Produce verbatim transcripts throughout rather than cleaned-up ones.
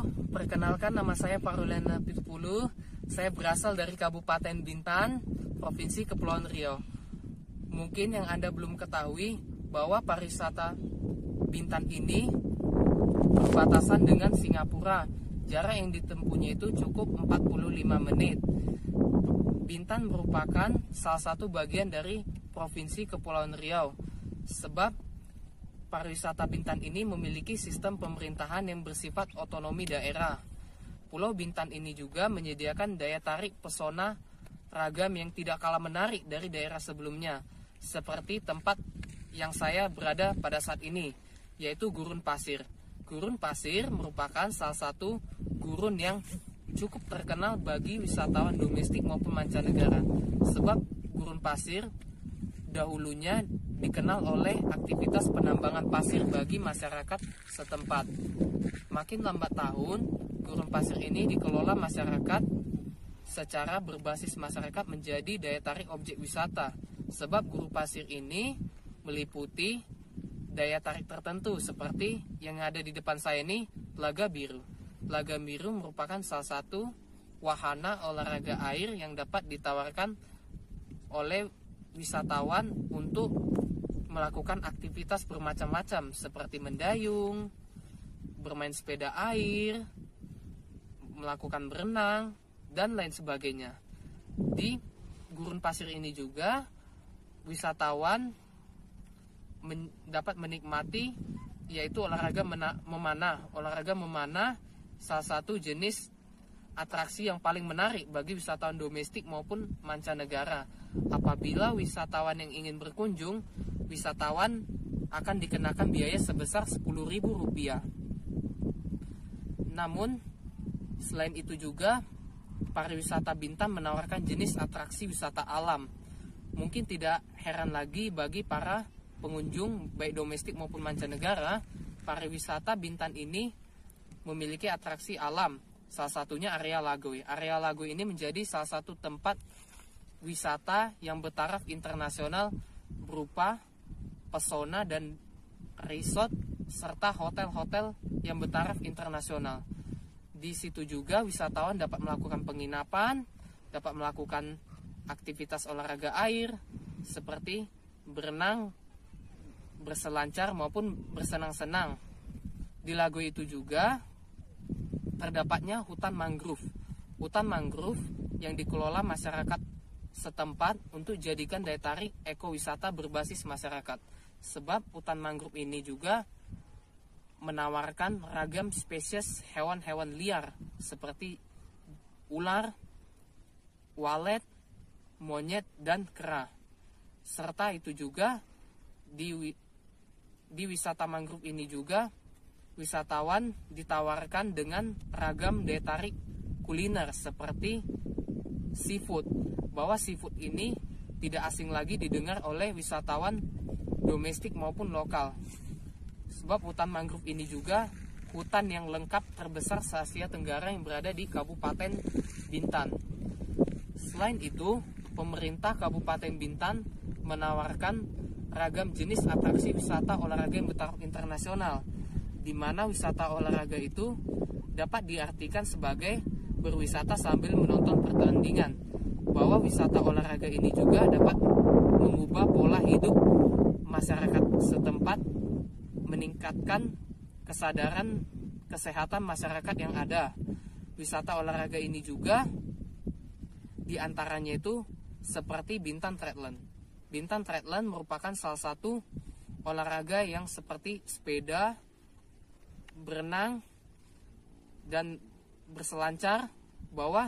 Halo, perkenalkan nama saya Parulena Pitupulu. Saya berasal dari Kabupaten Bintan, Provinsi Kepulauan Riau. Mungkin yang Anda belum ketahui bahwa pariwisata Bintan ini berbatasan dengan Singapura. Jarak yang ditempuhnya itu cukup empat puluh lima menit. Bintan merupakan salah satu bagian dari Provinsi Kepulauan Riau. Sebab pariwisata Bintan ini memiliki sistem pemerintahan yang bersifat otonomi daerah. Pulau Bintan ini juga menyediakan daya tarik pesona ragam yang tidak kalah menarik dari daerah sebelumnya, seperti tempat yang saya berada pada saat ini, yaitu Gurun Pasir. Gurun Pasir merupakan salah satu gurun yang cukup terkenal bagi wisatawan domestik maupun mancanegara, sebab Gurun Pasir dahulunya dikenal oleh aktivitas penambangan pasir bagi masyarakat setempat. Makin lambat tahun, Gurun Pasir ini dikelola masyarakat secara berbasis masyarakat menjadi daya tarik objek wisata. Sebab Gurun Pasir ini meliputi daya tarik tertentu seperti yang ada di depan saya ini, Telaga Biru. Telaga Biru merupakan salah satu wahana olahraga air yang dapat ditawarkan oleh wisatawan untuk melakukan aktivitas bermacam-macam seperti mendayung, bermain sepeda air, melakukan berenang, dan lain sebagainya. Di Gurun Pasir ini juga wisatawan men dapat menikmati yaitu olahraga memanah. Olahraga memanah salah satu jenis atraksi yang paling menarik bagi wisatawan domestik maupun mancanegara. Apabila wisatawan yang ingin berkunjung, wisatawan akan dikenakan biaya sebesar sepuluh ribu rupiah. Namun, selain itu juga, pariwisata Bintan menawarkan jenis atraksi wisata alam. Mungkin tidak heran lagi bagi para pengunjung, baik domestik maupun mancanegara, pariwisata Bintan ini memiliki atraksi alam. Salah satunya area Lagoy. Area Lagoy ini menjadi salah satu tempat wisata yang bertaraf internasional berupa pesona dan resort serta hotel-hotel yang bertaraf internasional. Di situ juga wisatawan dapat melakukan penginapan, dapat melakukan aktivitas olahraga air seperti berenang, berselancar maupun bersenang-senang. Di Lagoy itu juga terdapatnya hutan mangrove. Hutan mangrove yang dikelola masyarakat setempat untuk jadikan daya tarik ekowisata berbasis masyarakat. Sebab hutan mangrove ini juga menawarkan ragam spesies hewan-hewan liar seperti ular, walet, monyet, dan kera. Serta itu juga di, di wisata mangrove ini juga wisatawan ditawarkan dengan ragam daya tarik kuliner seperti seafood. Bahwa seafood ini tidak asing lagi didengar oleh wisatawan domestik maupun lokal. Sebab hutan mangrove ini juga hutan yang lengkap terbesar se-Asia Tenggara yang berada di Kabupaten Bintan. Selain itu, pemerintah Kabupaten Bintan menawarkan ragam jenis atraksi wisata olahraga yang bertaraf internasional, di mana wisata olahraga itu dapat diartikan sebagai berwisata sambil menonton pertandingan. Bahwa wisata olahraga ini juga dapat mengubah pola hidup masyarakat setempat, meningkatkan kesadaran kesehatan masyarakat yang ada. Wisata olahraga ini juga diantaranya itu seperti Bintan Triathlon. Bintan Triathlon merupakan salah satu olahraga yang seperti sepeda, berenang, dan berselancar. Bahwa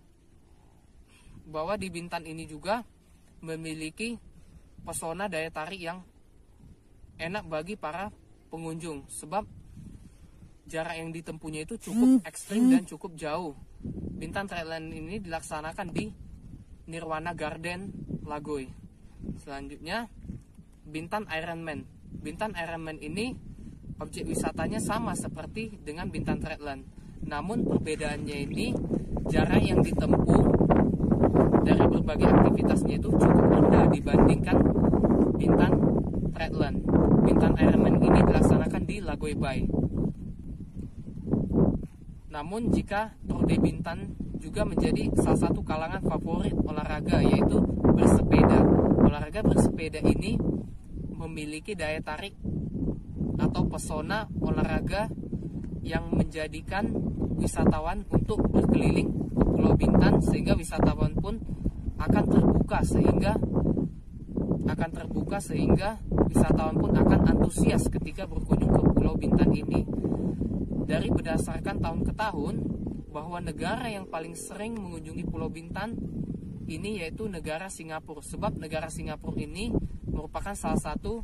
bahwa di Bintan ini juga memiliki pesona daya tarik yang enak bagi para pengunjung, sebab jarak yang ditempuhnya itu cukup ekstrim dan cukup jauh. Bintan Triathlon ini dilaksanakan di Nirwana Garden, Lagoy. Selanjutnya, Bintan Ironman. Bintan Ironman ini objek wisatanya sama seperti dengan Bintan Triathlon. Namun perbedaannya ini jarak yang ditempuh dari berbagai aktivitasnya itu cukup rendah dibandingkan Bintan Triathlon. Bintan Ironman ini dilaksanakan di Lagoy Bay. Namun jika Tour de Bintan juga menjadi salah satu kalangan favorit olahraga, yaitu bersepeda. Olahraga bersepeda ini memiliki daya tarik atau pesona olahraga yang menjadikan wisatawan untuk berkeliling ke Pulau Bintan, sehingga wisatawan pun akan terbuka sehingga akan terbuka sehingga wisatawan pun akan antusias ketika berkunjung ke Pulau Bintan ini. Dari berdasarkan tahun ke tahun, bahwa negara yang paling sering mengunjungi Pulau Bintan ini yaitu negara Singapura. Sebab negara Singapura ini merupakan salah satu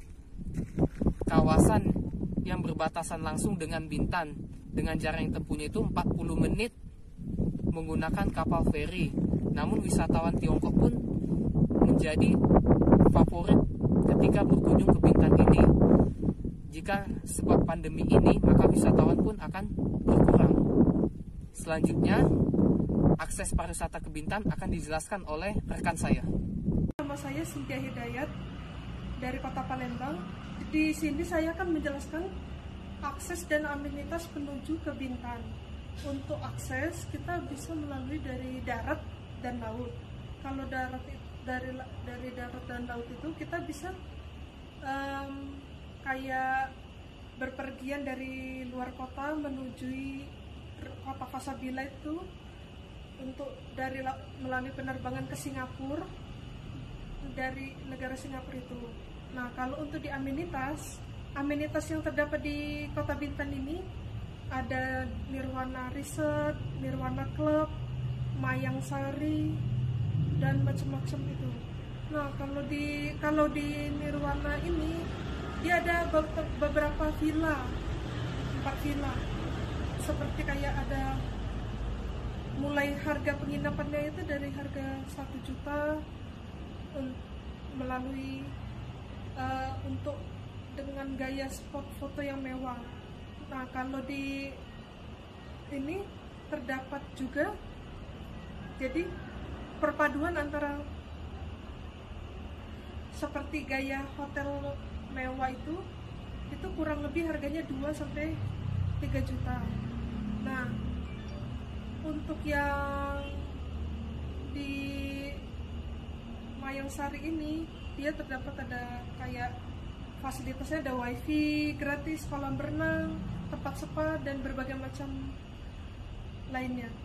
kawasan yang berbatasan langsung dengan Bintan, dengan jarak yang tempuhnya itu empat puluh menit menggunakan kapal feri. Namun wisatawan Tiongkok pun menjadi favorit ketika berkunjung ke Bintan ini. Jika sebab pandemi ini, maka wisatawan pun akan berkurang. Selanjutnya, akses pariwisata ke Bintan akan dijelaskan oleh rekan saya. Nama saya Cynthia Hidayat dari Kota Palembang. Di sini saya akan menjelaskan akses dan amenitas menuju ke Bintan. Untuk akses kita bisa melalui dari darat dan laut. Kalau darat dari dari darat dan laut itu kita bisa um, kayak berpergian dari luar kota menuju kota Pasabila itu untuk dari melalui penerbangan ke Singapura dari negara Singapura itu. Nah, kalau untuk di amenitas, amenitas yang terdapat di Kota Bintan ini ada Nirwana Resort, Nirwana Club, Mayang Sari, dan macam-macam itu. Nah, kalau di kalau di Nirwana ini dia ada beberapa villa, empat villa, seperti kayak ada mulai harga penginapannya itu dari harga satu juta melalui uh, untuk dengan gaya spot foto yang mewah. Nah, kalau di ini terdapat juga jadi perpaduan antara seperti gaya hotel mewah itu itu kurang lebih harganya dua sampai tiga juta. Nah, untuk yang di Mayang Sari ini dia terdapat ada kayak fasilitasnya, ada wifi gratis, kolam berenang, tempat spa, dan berbagai macam lainnya.